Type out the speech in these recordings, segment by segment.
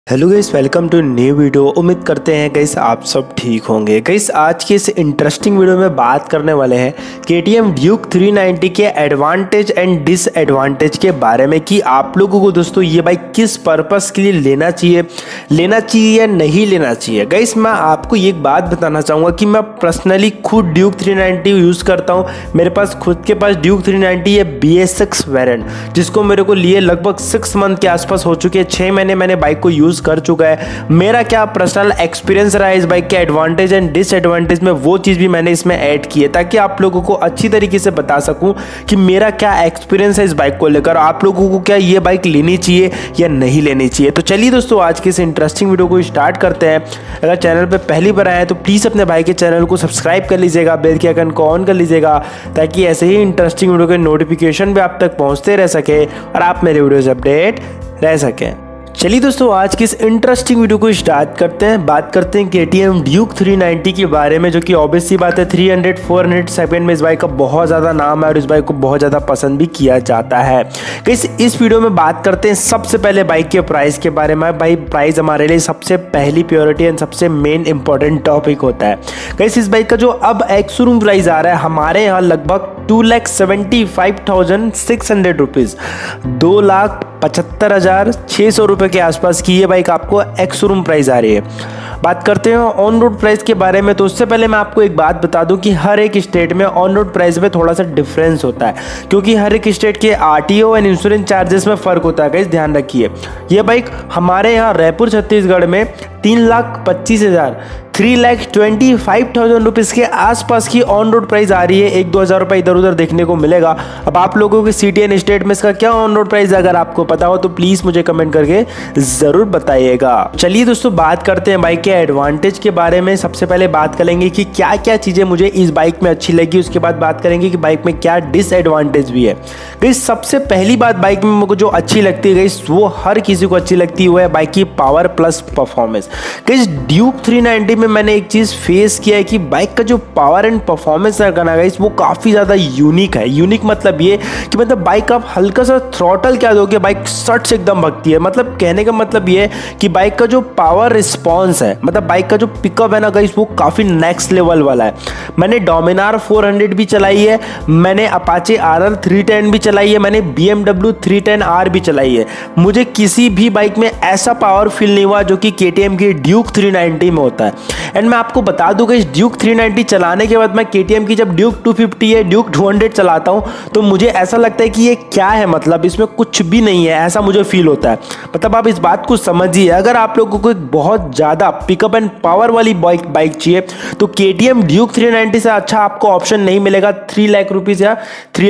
Hello guys, welcome to new video. उम्मीद करते हैं गाइस आप सब ठीक होंगे। गाइस आज के इस इंटरेस्टिंग वीडियो में बात करने वाले हैं KTM ड्यूक 390 के एडवांटेज एंड डिसएडवांटेज के बारे में कि आप लोगों को दोस्तों ये बाइक किस पर्पस के लिए लेना चाहिए या नहीं लेना चाहिए। गाइस मैं आपको एक बात बताना चाहूँगा कि मैं पर्सनली खुद ड्यूक 390 यूज़ करता हूँ। मेरे पास खुद के पास ड्यूक 390 है BS6 वेरिएंट, जिसको मेरे को लिए लगभग 6 मंथ के आसपास हो चुके हैं। 6 महीने मैंने बाइक को यूज़ कर चुका है। मेरा क्या पर्सनल एक्सपीरियंस रहा है इस बाइक के एडवांटेज एंड डिसएडवांटेज में, वो चीज़ भी मैंने इसमें ऐड की है ताकि आप लोगों को अच्छी तरीके से बता सकूं कि मेरा क्या एक्सपीरियंस है इस बाइक को लेकर, आप लोगों को क्या ये बाइक लेनी चाहिए या नहीं लेनी चाहिए। तो चलिए दोस्तों आज के इस इंटरेस्टिंग वीडियो को स्टार्ट करते हैं। अगर चैनल पर पहली बार आए हैं तो प्लीज़ अपने भाई के चैनल को सब्सक्राइब कर लीजिएगा, बेल के आइकन को ऑन कर लीजिएगा ताकि ऐसे ही इंटरेस्टिंग वीडियो के नोटिफिकेशन भी आप तक पहुँचते रह सके और आप मेरे वीडियो से अपडेट रह सकें। चलिए दोस्तों आज की इस इंटरेस्टिंग वीडियो को स्टार्ट करते हैं। बात करते हैं KTM ड्यूक 390 के बारे में, जो कि ऑब्वियस सी बात है 300-400 सेगमेंट में इस बाइक का बहुत ज़्यादा नाम है और इस बाइक को बहुत ज़्यादा पसंद भी किया जाता है। इस वीडियो में बात करते हैं सबसे पहले बाइक के प्राइस के बारे में। भाई प्राइस हमारे लिए सबसे पहली प्योरिटी एंड सबसे मेन इंपॉर्टेंट टॉपिक होता है। गाइस इस बाइक का जो अब एक्स शोरूम प्राइस आ रहा है हमारे यहाँ लगभग 2,75,600 रुपीज़, 2,75,600 रुपये के आसपास की ये बाइक आपको एक्स शोरूम प्राइस आ रही है। बात करते हैं ऑन रोड प्राइस के बारे में, तो उससे पहले मैं आपको एक बात बता दूं कि हर एक स्टेट में ऑन रोड प्राइस में थोड़ा सा डिफरेंस होता है, क्योंकि हर एक स्टेट के RTO एंड इंश्योरेंस चार्जेस में फ़र्क होता है। गाइस ध्यान रखिए, ये बाइक हमारे यहाँ रायपुर छत्तीसगढ़ में 3,25,000 3,25,000 रुपीज़ के आसपास की ऑन रोड प्राइस आ रही है। 1-2 हज़ार रुपये इधर उधर देखने को मिलेगा। अब आप लोगों के सिटी एंड स्टेट में इसका क्या ऑन रोड प्राइस है, अगर आपको पता हो तो प्लीज़ मुझे कमेंट करके ज़रूर बताइएगा। चलिए दोस्तों बात करते हैं बाइक के एडवांटेज के बारे में। सबसे पहले बात करेंगे कि क्या क्या चीज़ें मुझे इस बाइक में अच्छी लगी, उसके बाद बात करेंगे कि बाइक में क्या डिसएडवांटेज भी है। गाइस सबसे पहली बात बाइक में मुझे जो अच्छी लगती है गाइस, वो हर किसी को अच्छी लगती है, वो है बाइक की power plus performance. Guys Duke 390 में मैंने एक चीज़ फेस किया है कि बाइक का जो पावर एंड परफॉर्मेंस है ना गाइस, वो काफ़ी ज़्यादा यूनिक है। यूनिक मतलब ये कि मतलब बाइक आप हल्का सा थ्रॉटल क्या दोगे, बाइक सट से एकदम भगती है। मतलब कहने का मतलब ये है कि बाइक का जो पावर रिस्पॉन्स है, मतलब बाइक का जो पिकअप है ना गाइस, वो काफ़ी नेक्स्ट लेवल वाला है। मैंने डोमिनार 400 भी चलाई है, मैंने अपाचे RR 310 भी चलाई है, मैंने BMW 310R भी चलाई है। मुझे किसी भी बाइक में ऐसा पावर फील नहीं हुआ जो कि KTM की ड्यूक 390 में होता है। एंड मैं आपको बता दूं कि इस ड्यूक 390 चलाने के बाद मैं KTM की जब ड्यूक 250 है, ड्यूक 200 चलाता हूं तो मुझे ऐसा लगता है कि ये क्या है, मतलब इसमें कुछ भी नहीं है, ऐसा मुझे फील होता है। मतलब आप इस बात को समझिए, अगर आप लोगों को एक बहुत ज़्यादा पिकअप एंड पावर वाली बाइक चाहिए तो KTM ड्यूक 390 से अच्छा आपको ऑप्शन नहीं मिलेगा। 3 लाख रुपीज़ या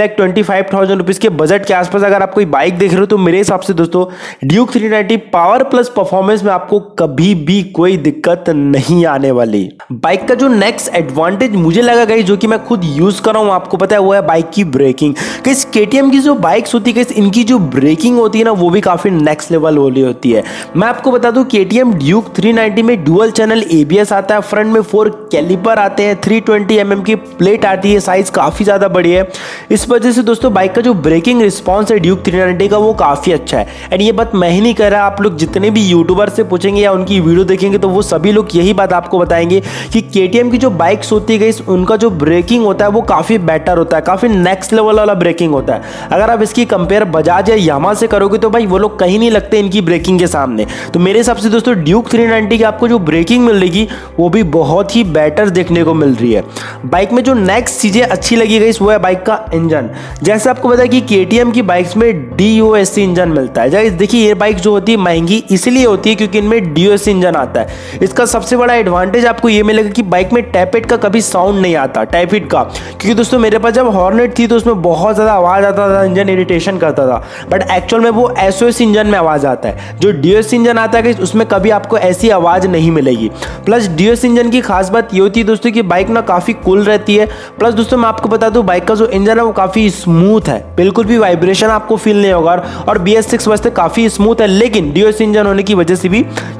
3,25,000 रुपीज़ के बजट के आसपास अगर आप कोई बाइक देख रहे हो तो मेरे हिसाब से दोस्तों ड्यूक 390 पावर प्लस परफॉर्मेंस में आपको कभी भी कोई दिक्कत नहीं आने वाली। बाइक का जो नेक्स्ट एडवांटेज मुझे लगा गाइस, जो कि मैं खुद यूज कर रहा हूं, आपको पता है, वो है बाइक की ब्रेकिंग। गाइस KTM की जो बाइक्स होती है गाइस, इनकी जो ब्रेकिंग होती है ना, वो भी काफी नेक्स्ट लेवल वाली होती है। मैं आपको बता दूं KTM ड्यूक 390 में डुअल चैनल ABS आता है, फ्रंट में 4 कैलिपर आते हैं, 320 mm की प्लेट आती है, साइज काफी ज्यादा बड़ी है। इस वजह से दोस्तों बाइक का जो ब्रेकिंग रिस्पॉन्स है ड्यूक 390 का, वो काफी अच्छा है। एंड ये बात मैं ही नहीं कह रहा, आप लोग जितने भी यूट्यूबर से पूछेंगे या उनकी वीडियो देखेंगे तो वो सभी लोग यही बात आपको बताएंगे कि KTM की जो बाइक्स होती है गाइस, उनका जो ब्रेकिंग होता है वो काफ़ी बेटर होता है, काफ़ी नेक्स्ट लेवल वाला ब्रेकिंग होता है। अगर आप इसकी कंपेयर बजाज या यामा से करोगे तो भाई वो लोग कहीं नहीं लगते इनकी ब्रेकिंग के सामने। तो मेरे हिसाब से दोस्तों ड्यूक 390 की आपको जो ब्रेकिंग मिल रही वो भी बहुत ही बेटर देखने को मिल रही है। बाइक में जो नेक्स्ट चीज़ें अच्छी लगी गाइस, वो है बाइक का इंजन। जैसे आपको पता है कि KTM की बाइक्स में DOSC इंजन मिलता है। गाइस देखिए ये बाइक जो होती है महंगी इसलिए होती है क्योंकि इनमें DOSC इंजन आता है। इसका सबसे बड़ा एडवांटेज आपको ये मिलेगा कि बाइक में टैपेट का कभी साउंड नहीं आता, टैपेट का, क्योंकि दोस्तों मेरे पास जब हॉर्नेट थी तो उसमें बहुत ज़्यादा आवाज़ आता था, इंजन इरिटेशन करता था। बट एक्चुअल में वो SOS इंजन में आवाज़ आता है। जो DOS इंजन आता है उसमें कभी आपको ऐसी आवाज़ नहीं मिलेगी। प्लस DOS इंजन की खास बात ये होती है दोस्तों कि बाइक ना काफ़ी कूल रहती है। प्लस दोस्तों मैं आपको बता दूं बाइक का जो इंजन है वो काफ़ी स्मूथ है, बिल्कुल भी वाइब्रेशन आपको फील नहीं होगा। और BS6 वैसे काफ़ी स्मूथ है, लेकिन DOS इंजन होने की वजह से भी ये चीज़ आपको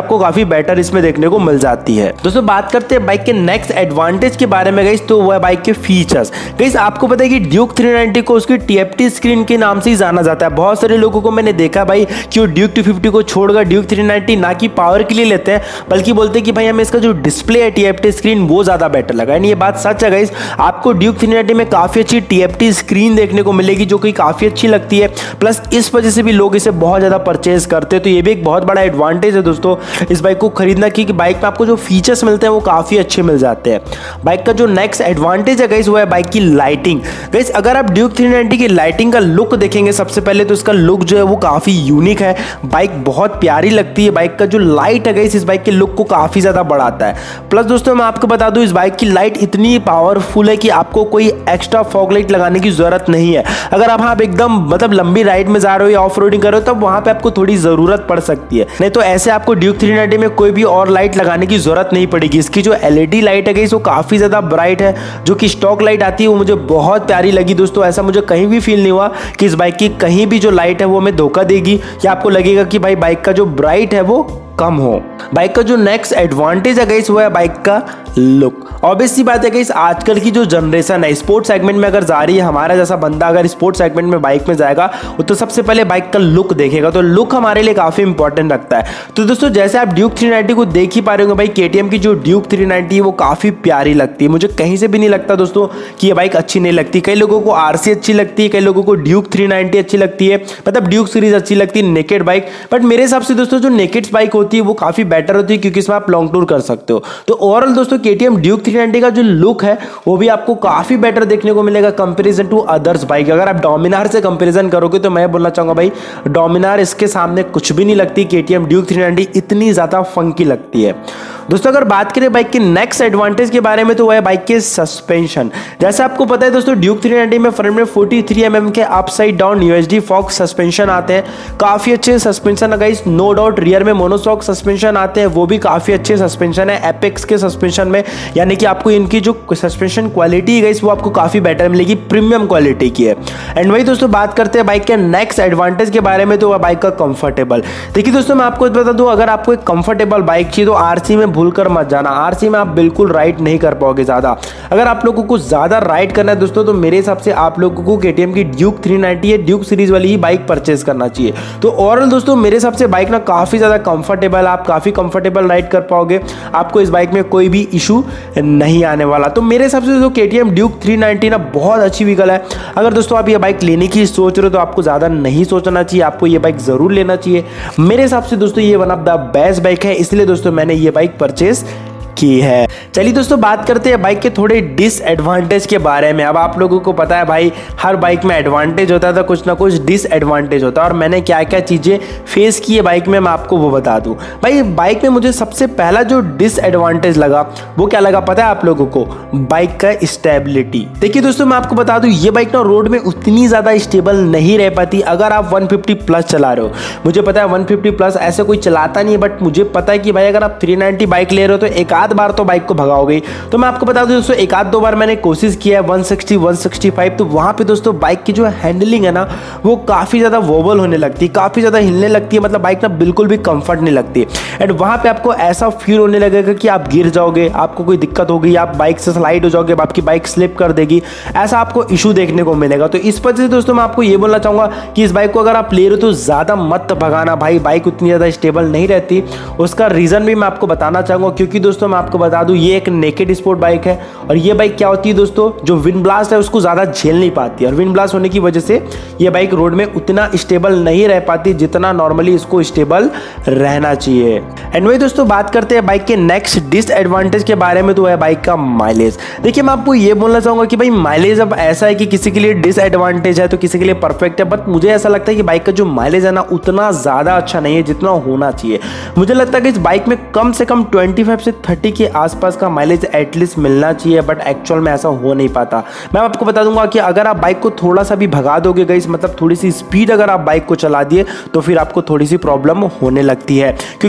आपको काफी बेटर इसमें देखने को मिल जाती है। दोस्तों बात करते हैं बाइक के नेक्स्ट एडवांटेज के बारे में गाइस, तो वो है बाइक के फीचर्स। गाइस आपको पता है कि ड्यूक 390 को उसकी TFT स्क्रीन के नाम से ही जाना जाता है। बहुत सारे लोगों को मैंने देखा भाई कि वो ड्यूक 250 को छोड़कर ड्यूक 390 ना कि पावर के लिए लेते हैं, बल्कि बोलते हैं कि भाई हमें इसका जो डिस्प्ले है TFT स्क्रीन वो ज्यादा बेटर लगा। ये बात सच है गाइस, आपको ड्यूक 390 में काफी अच्छी TFT स्क्रीन देखने को मिलेगी जो कि काफी अच्छी लगती है। प्लस इस वजह से भी लोग इसे बहुत ज्यादा परचेज करते हैं, तो ये भी एक बहुत बड़ा एडवांटेज है दोस्तों इस बाइक को खरीदना की, कि बाइक में आपको जो फीचर्स मिलते हैं वो काफी अच्छे मिल जाते हैं। बाइक का जो नेक्स्ट एडवांटेज है गाइस वो है बाइक की लाइटिंग। गाइस अगर आप ड्यूक 390 की लाइटिंग का लुक देखेंगे, सबसे पहले तो इसका लुक जो है वो काफी यूनिक है, बाइक बहुत प्यारी लगती है। बाइक का जो लाइट है गाइस इस बाइक के लुक को काफी ज्यादा बढ़ाता है। प्लस दोस्तों मैं आपको बता दूं इस बाइक की लाइट इतनी पावरफुल है कि आपको कोई एक्स्ट्रा फॉग लाइट लगाने की जरूरत नहीं है। अगर आप एकदम मतलब लंबी राइड में जा रहे हो या ऑफ रोडिंग कर रहे हो तब वहां पे आपको थोड़ी जरूरत पड़ सकती है, नहीं तो ऐसे आपको ड्यूक 390 में कोई भी और लाइट लगाने की जरूरत नहीं पड़ेगी। इसकी जो LED लाइट है गाइस वो काफी ज्यादा ब्राइट है, जो कि स्टॉक लाइट आती है वो मुझे बहुत प्यारी लगी दोस्तों। ऐसा मुझे कहीं भी फील नहीं हुआ कि इस बाइक की कहीं भी जो लाइट है वो हमें धोखा देगी या आपको लगेगा कि भाई बाइक का जो ब्राइट है वो कम हो। बाइक का जो नेक्स्ट एडवांटेज है गाइस वो है बाइक का लुक। ऑब्वियसली बात है गाइस आजकल की जो जनरेशन है स्पोर्ट्स सेगमेंट में अगर जा रही है, हमारा जैसा बंदा अगर स्पोर्ट्स सेगमेंट में बाइक में जाएगा तो सबसे पहले बाइक का लुक देखेगा, तो लुक हमारे लिए काफी इंपॉर्टेंट रखता है। तो दोस्तों जैसे आप ड्यूक 390 को देख ही पा रहे होंगे भाई, KTM की जो ड्यूक 390 है वो काफी प्यारी लगती है। मुझे कहीं से भी नहीं लगता दोस्तों कि ये बाइक अच्छी नहीं लगती। कई लोगों को RC अच्छी लगती है, कई लोगों को ड्यूक 390 अच्छी लगती है, मतलब ड्यूक सीरीज अच्छी लगती है नेकेड बाइक। बट मेरे हिसाब से दोस्तों जो नेकेड बाइक होती है वो काफी बेटर होती है क्योंकि इसमें आप लॉन्ग टूर कर सकते हो। तो ओवरऑल दोस्तों KTM ड्यूक 390 का जो लुक है वो भी आपको काफी बेटर देखने को मिलेगा कंपैरिजन टू अदर्स बाइक। अगर आप डोमिनार से कंपैरिजन करोगे तो मैं बोलना चाहूंगा भाई डोमिनार इसके सामने कुछ भी नहीं लगती। KTM ड्यूक 390 इतनी ज्यादा फंकी लगती है। दोस्तों अगर बात करें बाइक के नेक्स्ट एडवांटेज के बारे में तो वह है बाइक के सस्पेंशन। जैसे आपको पता है दोस्तों ड्यूक 390 में फ्रंट में 43 mm के upside down USD fox suspension आते हैं, काफी अच्छे सस्पेंशन है गाइस, नो डाउट। रियर में मोनोशॉक सस्पेंशन आते हैं, वो भी काफी अच्छे सस्पेंशन है एपेक्स के सस्पेंशन में, यानी कि आपको इनकी जो सस्पेंशन क्वालिटी है गाइस वो आपको काफी बेटर मिलेगी, प्रीमियम क्वालिटी की है। एंड वही दोस्तों बात करते हैं बाइक के नेक्स्ट एडवांटेज के बारे में तो वह बाइक का कंफर्टेबल। देखिए दोस्तों मैं आपको बता दूं अगर आपको एक कंफर्टेबल बाइक चाहिए तो RC में भूलकर मत जाना। RC में आप बिल्कुल राइड नहीं कर पाओगे ज्यादा। अगर आप लोगों को ज्यादा राइड करना है दोस्तों तो मेरे हिसाब से आप लोगों को KTM की ड्यूक 390 या ड्यूक सीरीज वाली ही बाइक परचेज करना चाहिए। तो ओवरऑल दोस्तों मेरे हिसाब से बाइक ना काफी ज्यादा कंफर्टेबल, आप काफी कंफर्टेबल राइड कर पाओगे, आपको इस बाइक में कोई भी इशू नहीं आने वाला। तो मेरे हिसाब से जो KTM ड्यूक 390 ना बहुत अच्छी व्हीकल है। अगर दोस्तों आप ये बाइक लेने की सोच रहे हो तो आपको ज्यादा नहीं सोचना चाहिए, आपको ये बाइक जरूर लेना चाहिए। मेरे हिसाब से दोस्तों ये one of the best bike है, इसलिए दोस्तों मैंने ये बाइक परचेज की है। चलिए दोस्तों बात करते हैं बाइक के थोड़े डिसएडवांटेज के बारे में। अब आप लोगों को पता है भाई हर बाइक में एडवांटेज होता है तो कुछ ना कुछ डिसएडवांटेज होता है, और मैंने क्या क्या चीजें फेस की है बाइक में मैं आपको वो बता दूं। भाई बाइक में मुझे सबसे पहला जो डिसएडवांटेज लगा वो क्या लगा पता है आप लोगों को? बाइक का स्टेबिलिटी। देखिए दोस्तों मैं आपको बता दूं ये बाइक ना रोड में उतनी ज्यादा स्टेबल नहीं रह पाती अगर आप 150 प्लस चला रहे हो। मुझे पता है 150 प्लस ऐसे कोई चलाता नहीं है, बट मुझे पता है कि भाई अगर आप 390 बाइक ले रहे हो तो एक आध बार तो बाइक को भगाओगे। तो मैं आपको बता दूं दोस्तों एक आध दो बार मैंने कोशिश किया है 160 165, तो वहां पे दोस्तों बाइक की जो हैंडलिंग है ना वो काफी ज्यादा वोबल होने लगती है, काफी ज्यादा हिलने लगती है, मतलब बाइक ना बिल्कुल भी कंफर्ट नहीं लगती। एंड वहां पे आपको ऐसा फील होने लगेगा कि आप गिर जाओगे, आपको कोई दिक्कत होगी, आप बाइक से स्लाइड हो जाओगे, आपकी बाइक स्लिप कर देगी, ऐसा आपको इशू देखने को मिलेगा। तो इस वजह से दोस्तों मैं आपको ये बोलना चाहूंगा कि इस बाइक को अगर आप ले रहे हो तो ज्यादा मत भगाना भाई, बाइक उतनी ज्यादा स्टेबल नहीं रहती। उसका रीजन भी मैं आपको बताना चाहूंगा, क्योंकि दोस्तों मैं आपको बता दूं ये एक नेकेड स्पोर्ट बाइक है, और ये बाइक क्या होती है दोस्तों जो विंड ब्लास्ट है उसको ज्यादा झेल नहीं पाती है, और विंड ब्लास्ट होने की वजह से ये बाइक रोड में उतना स्टेबल नहीं रह पाती जितना नॉर्मली इसको स्टेबल रहना चाहिए। एंड वही दोस्तों बात करते हैं बाइक के नेक्स्ट डिसएडवांटेज के बारे में, तो है बाइक का माइलेज। देखिए मैं आपको ये बोलना चाहूंगा कि भाई माइलेज अब ऐसा है कि किसी के लिए डिसएडवांटेज है तो किसी के लिए परफेक्ट है, बट मुझे ऐसा लगता है कि बाइक का जो माइलेज है ना उतना ज्यादा अच्छा नहीं है जितना होना चाहिए। मुझे लगता है कि इस बाइक में कम से कम 25 से 30 के आसपास का माइलेज एटलीस्ट मिलना चाहिए, बट एक्चुअल में ऐसा हो नहीं पाता। मैं आपको बता दूंगा कि अगर आप बाइक को थोड़ा सा भी भगा दोगे गाइस, मतलब थोड़ी सी स्पीड अगर आप बाइक को चला दिए तो फिर आपको थोड़ी सी प्रॉब्लम होने लगती है। क्योंकि दोस्तों अगर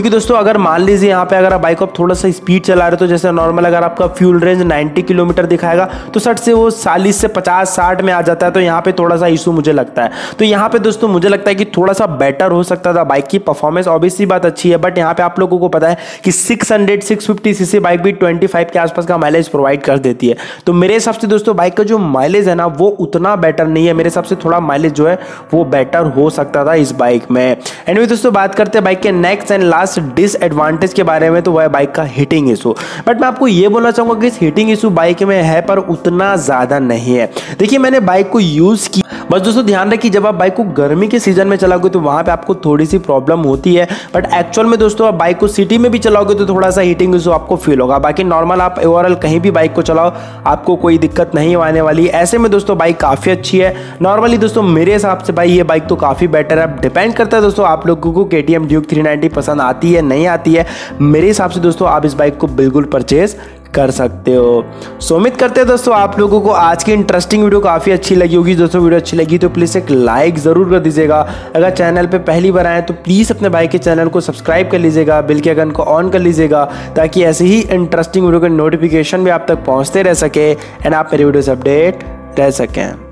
अगर मान लीजिए यहाँ पे अगर आप बाइक को थोड़ा सा स्पीड चला रहे हो, तो जैसे नॉर्मल अगर आपका फ्यूल रेंज 90 किलोमीटर दिखाएगा तो 60 से वो 40 से 50-60 में आ जाता है, तो यहाँ पे थोड़ा सा इशू मुझे लगता है। तो यहाँ पे दोस्तों मुझे लगता है कि थोड़ा सा बेटर हो सकता था। बाइक की परफॉर्मेंस ऑब्वियसली बात अच्छी है, बट यहाँ पे आप लोगों को पता है कि 650 सीसी बाइक भी 25 के आसपास का माइलेज प्रोवाइड कर देती है। तो मेरे हिसाब से दोस्तों बाइक का जो माइलेज है ना वो उतना बेटर नहीं है। मेरे हिसाब से थोड़ा माइलेज जो है वो बेटर हो सकता था इस बाइक में। एंड दोस्तों बात करते हैं बाइक के नेक्स्ट एंड लास्ट डिसएडवांटेज के बारे में, तो वह है बाइक का हीटिंग इशू। बट मैं आपको ये बोलना चाहूंगा कि इस हीटिंग इशू बाइक में है पर उतना ज्यादा नहीं है। देखिए मैंने बाइक को यूज किया, बस दोस्तों ध्यान रखिए जब आप बाइक को गर्मी के सीजन में चलाओगे तो वहां पे आपको थोड़ी सी प्रॉब्लम होती है, बट एक्चुअल में दोस्तों आप बाइक को सिटी में भी चलाओगे तो थोड़ा सा हीटिंग इशू आपको फील होगा। बाकी नॉर्मल आप ओवरऑल कहीं भी बाइक को चलाओ आपको कोई दिक्कत नहीं आने वाली। ऐसे में दोस्तों बाइक काफी अच्छी है। नॉर्मली दोस्तों मेरे हिसाब से भाई ये बाइक तो काफी बेटर है। डिपेंड करता है दोस्तों आप लोगों को KTM ड्यूक 390 पसंद आती है नहीं आती है। मेरे हिसाब से दोस्तों आप इस बाइक को बिल्कुल परचेज कर सकते हो। सो उम्मीद करते हैं दोस्तों आप लोगों को आज की इंटरेस्टिंग वीडियो काफ़ी अच्छी लगी होगी। दोस्तों वीडियो अच्छी लगी तो प्लीज़ एक लाइक ज़रूर कर दीजिएगा। अगर चैनल पे पहली बार आए तो प्लीज़ अपने भाई के चैनल को सब्सक्राइब कर लीजिएगा, बेल के आइकन को ऑन कर लीजिएगा ताकि ऐसे ही इंटरेस्टिंग वीडियो के नोटिफिकेशन भी आप तक पहुँचते रह सके एंड आप मेरी वीडियो से अपडेट रह सकें।